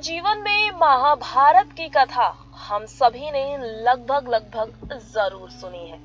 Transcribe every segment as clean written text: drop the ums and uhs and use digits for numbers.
जीवन में महाभारत की कथा हम सभी ने लगभग जरूर सुनी है।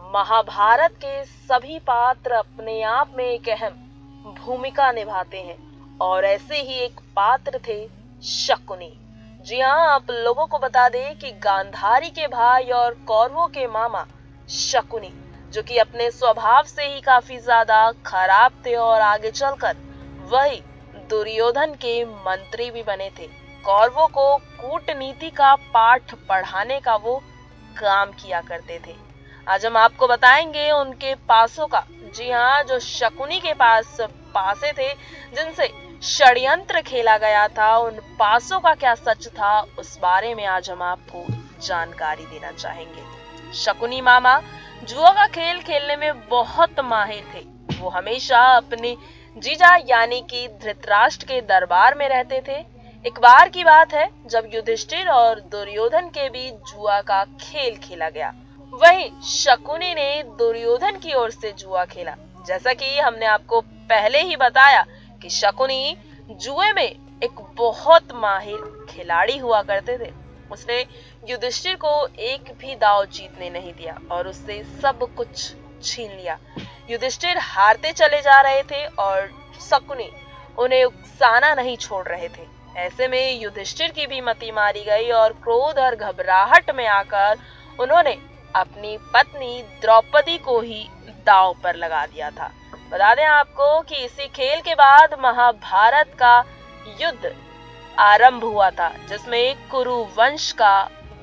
महाभारत के सभी पात्र अपने आप में एक अहम भूमिका निभाते हैं और ऐसे ही एक पात्र थे शकुनी। जी हाँ, आप लोगों को बता दें कि गांधारी के भाई और कौरवों के मामा शकुनी, जो कि अपने स्वभाव से ही काफी ज्यादा खराब थे और आगे चलकर वही दुर्योधन के मंत्री भी बने थे। कौरवों को कूटनीति का पाठ पढ़ाने का वो काम किया करते थे। आज हम आपको बताएंगे उनके पासों का। जी हाँ, जो शकुनी के पास पासे थे जिनसे षड्यंत्र खेला गया था, उन पासों का क्या सच था, उस बारे में आज हम आपको जानकारी देना चाहेंगे। शकुनी मामा जुआ का खेल खेलने में बहुत माहिर थे। वो हमेशा अपने जीजा यानी कि धृतराष्ट्र के दरबार में रहते थे। एक बार की बात है जब युधिष्ठिर और दुर्योधन के बीच जुआ का खेल खेला गया। वहीं शकुनी ने दुर्योधन की ओर से जुआ खेला। जैसा कि हमने आपको पहले ही बताया कि शकुनी जुए में एक बहुत माहिर खिलाड़ी हुआ करते थे। उसने युधिष्ठिर को एक भी दांव जीतने नहीं दिया और उससे सब कुछ छीन लिया। युधिष्ठिर हारते चले जा रहे थे और शकुनी उन्हें उकसाना नहीं छोड़ रहे थे। ऐसे में युधिष्ठिर की भी मति मारी गई और क्रोध और घबराहट में आकर उन्होंने अपनी पत्नी द्रौपदी को ही दांव पर लगा दिया था। बता दें आपको कि इसी खेल के बाद महाभारत का युद्ध आरंभ हुआ था, जिसमें कुरु वंश का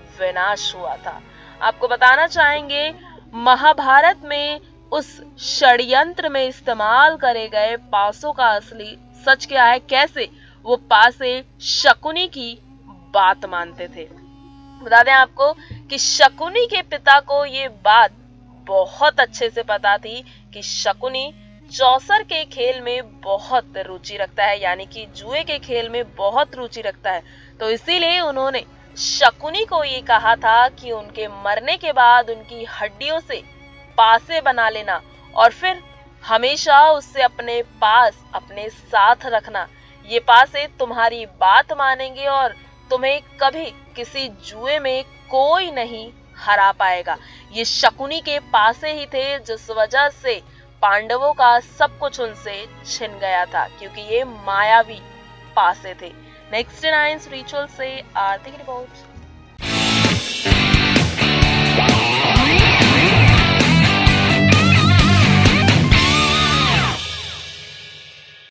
विनाश हुआ था। आपको बताना चाहेंगे महाभारत में उस षड्यंत्र में इस्तेमाल करे गए पासों का असली सच क्या है, कैसे वो पासे शकुनी की बात मानते थे। बता दें आपको कि शकुनी के पिता को ये बात बहुत अच्छे से पता थी कि शकुनी चौसर के खेल में बहुत रुचि रखता है, यानी कि जुए के खेल में बहुत रुचि रखता है। तो इसीलिए उन्होंने शकुनी को ये कहा था कि उनके मरने के बाद उनकी हड्डियों से पासे बना लेना और फिर हमेशा उससे अपने पास अपने साथ रखना। ये पासे तुम्हारी बात मानेंगे और तुम्हें कभी किसी जुए में कोई नहीं हरा पाएगा। ये शकुनी के पासे ही थे जिस वजह से पांडवों का सब कुछ उनसे छिन गया था, क्योंकि ये मायावी पासे थे। नेक्स्ट 9 रिचुअल से आर्थिक रिपोर्ट।